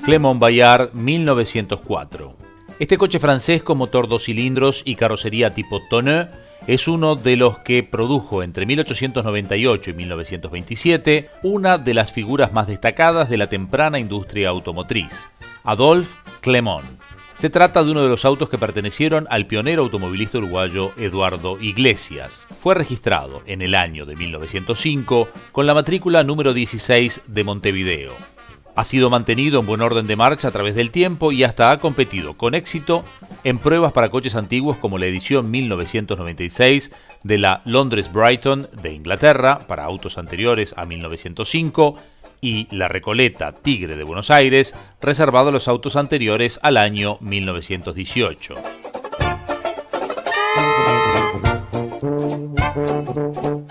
Clermont Bayard 1904. Este coche francés con motor 2 cilindros y carrocería tipo tonneau es uno de los que produjo entre 1898 y 1927 una de las figuras más destacadas de la temprana industria automotriz, Adolphe Clermont. Se trata de uno de los autos que pertenecieron al pionero automovilista uruguayo Eduardo Iglesias. Fue registrado en el año de 1905 con la matrícula número 16 de Montevideo. Ha sido mantenido en buen orden de marcha a través del tiempo y hasta ha competido con éxito en pruebas para coches antiguos como la edición 1996 de la Londres Brighton de Inglaterra para autos anteriores a 1905 y la Recoleta Tigre de Buenos Aires, reservado a los autos anteriores al año 1918.